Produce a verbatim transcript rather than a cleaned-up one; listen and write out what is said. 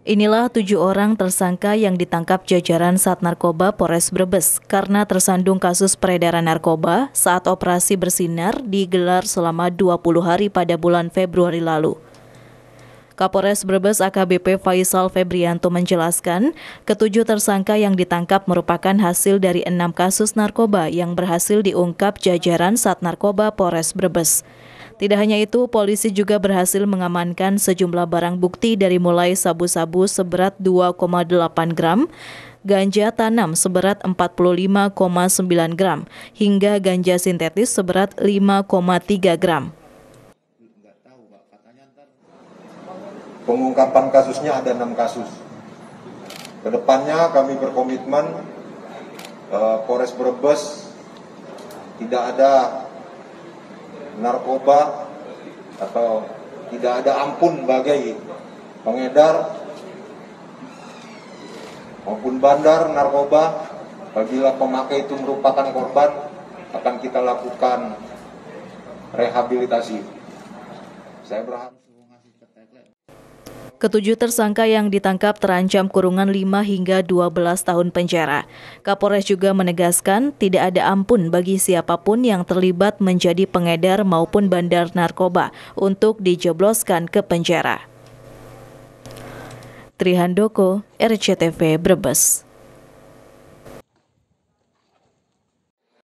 Inilah tujuh orang tersangka yang ditangkap jajaran Sat Narkoba Polres Brebes karena tersandung kasus peredaran narkoba saat operasi bersinar digelar selama dua puluh hari pada bulan Februari lalu. Kapolres Brebes A K B P Faisal Febrianto menjelaskan, ketujuh tersangka yang ditangkap merupakan hasil dari enam kasus narkoba yang berhasil diungkap jajaran Sat Narkoba Polres Brebes. Tidak hanya itu, polisi juga berhasil mengamankan sejumlah barang bukti dari mulai sabu-sabu seberat dua koma delapan gram, ganja tanam seberat empat puluh lima koma sembilan gram, hingga ganja sintetis seberat lima koma tiga gram. Pengungkapan kasusnya ada enam kasus. Kedepannya kami berkomitmen uh, Polres Brebes tidak ada narkoba atau tidak ada ampun bagi pengedar maupun bandar narkoba. Apabila pemakai itu merupakan korban, akan kita lakukan rehabilitasi. Saya berharap Ketujuh tersangka yang ditangkap terancam kurungan lima hingga dua belas tahun penjara. Kapolres juga menegaskan tidak ada ampun bagi siapapun yang terlibat menjadi pengedar maupun bandar narkoba untuk dijebloskan ke penjara. Trihandoko, R C T V Brebes.